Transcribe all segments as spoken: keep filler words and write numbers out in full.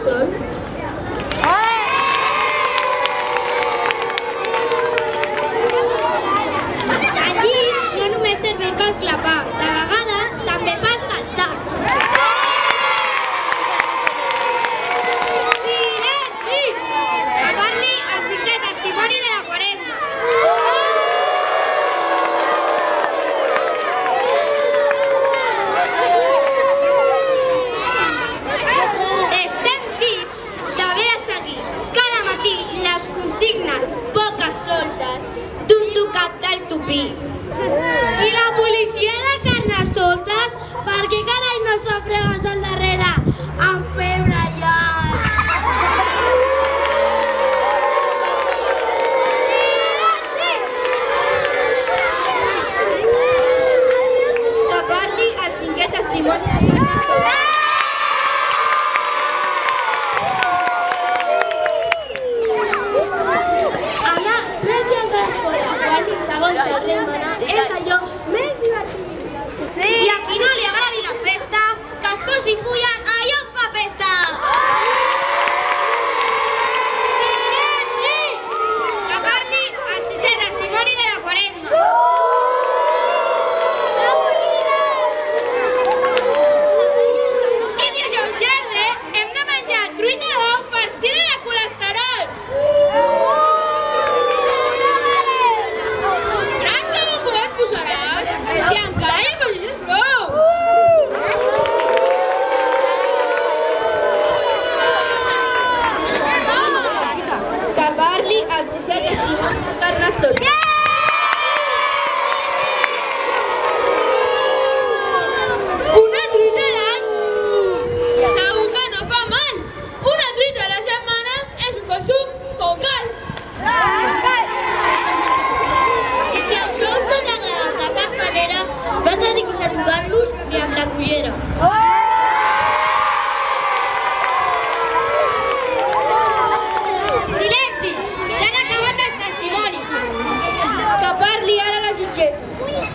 sol. El llit no només serveix per clapar, de vegades també per saltar. Silenci! Que parli el cinquè testimoni de la Quaresma. Estem tips d'haver seguit cada matí les consignes poques soltes d'un tocat del tupí. I la policia de Carnestoltes, per què carai no s'afregues al darrere amb febre ja? Que parli el cinquè testimoni de Carnestoltes. Anar tres dies a l'escola, quan segons el rei Manà, és allò més divertit. I a qui no li agradi la festa, que es posi fulla allò que fa pesta. Silenci! Que parli el sisè testimoni de la Quaresma. I dijous llarg, hem de menjar truita d'ou farcida de colesterol. Gras com un bolet posaràs, si encara hi afegis prou. Que parli el sisè testimoni de Carnestoltes. Una truita a l'any? Segur que no fa mal. Una truita a la setmana és un costum com cal. I si els ous no t'agraden de cap manera, no et dediquis a tocar-los ni amb la cullera. Silenci! S'han acabat els testimonis. Que parli ara la jutgessa.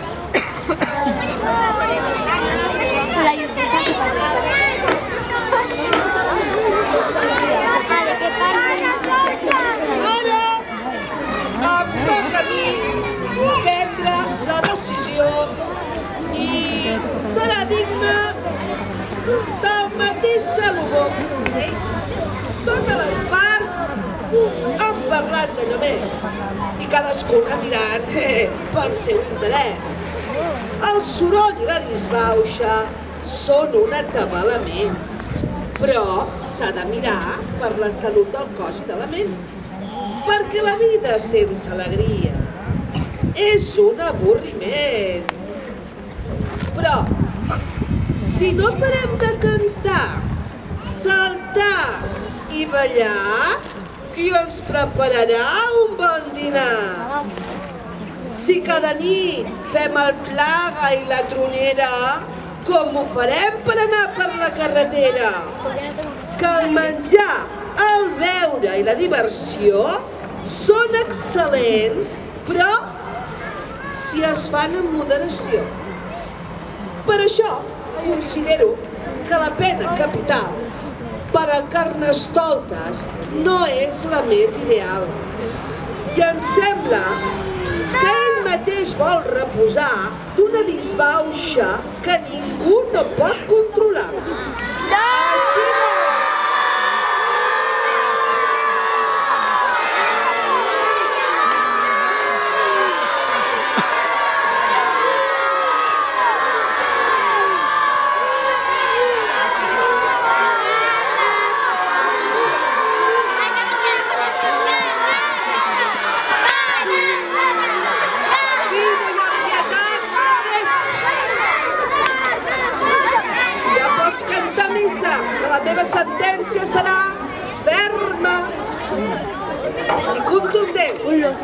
Ara em toca a mi prendre la decisió i serà digna del mateix Salomó. Totes les parts han parlat d'allò més i cadascuna mirant pel seu interès. El soroll i la disbauxa són un atabalament, però s'ha de mirar per la salut del cos i de la ment, perquè la vida sense alegria és un avorriment. Però, si no parem de cantar, saltar i ballar, qui ens prepararà un bon dinar? Si cada nit fem el plaga i la tronera, com ho farem per anar per la carretera? Que el menjar, el beure i la diversió són excel·lents, però si es fan amb moderació. Per això considero que la pena capital per a Carnestoltes no és la més ideal. I em sembla que ell mateix vol reposar d'una disbauxa que ningú no pot controlar. Així doncs... La meva sentència serà ferma i contundent.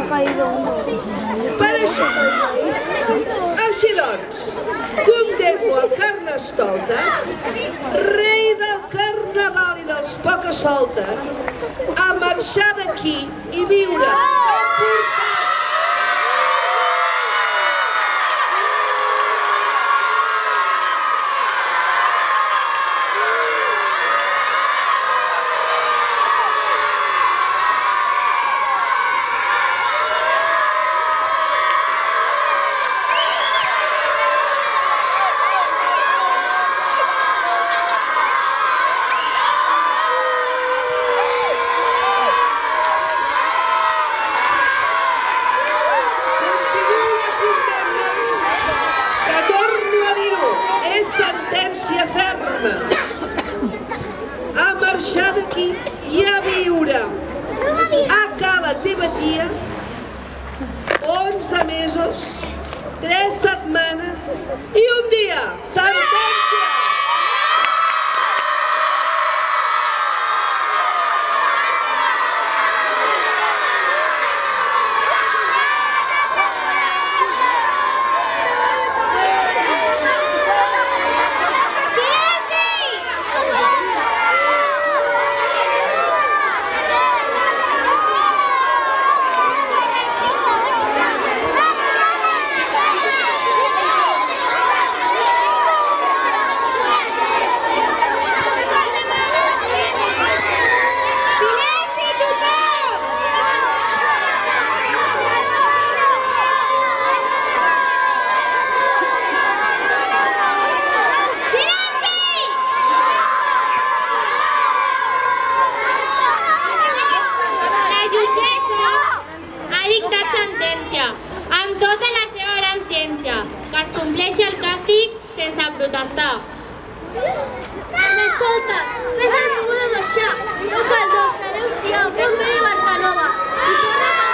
Per això, així doncs, condemno el Carnestoltes, rei del carnaval i dels pocasoltes, a marxar d'aquí i viure emportat. onze mesos, tres setmanes i un dia. Sentència! Amb tota la seva gran ciència, que es compleixi el càstig sense protestar. Escoltes, fes el favor de marxar. No cal dolça, adéu-siau, que em ve de Barcanova. I torna a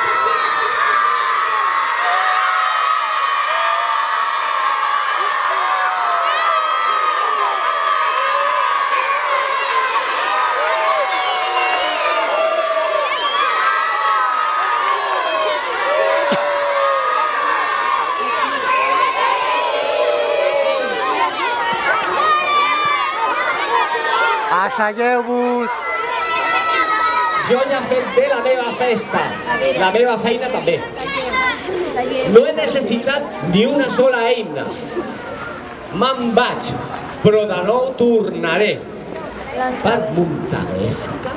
Asseieu-vos! Jo ja he fet bé la meva festa, la meva feina també. No he necessitat ni una sola eina. Me'n vaig, però de nou tornaré per muntar gresca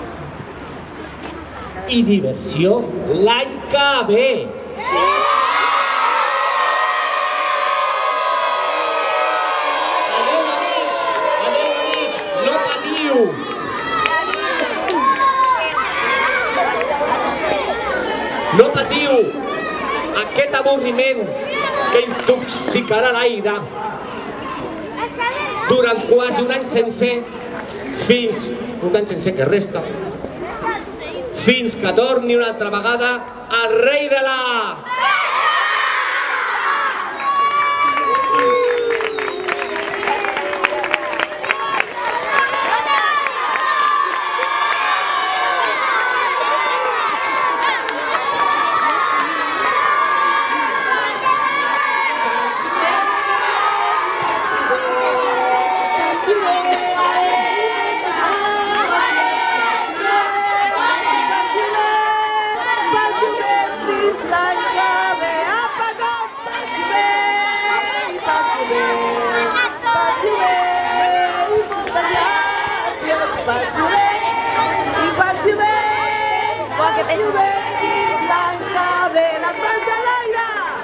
i diversió l'any que ve. Adéu, amics! Adéu, amics! No patiu! No patiu aquest avorriment que intoxicarà l'aire durant quasi un any sencer, fins un any sencer que resta, fins que torni una altra vegada el rei de la... Passi bé, i passi bé, passi bé, fins l'any que ve, les mans a l'aire!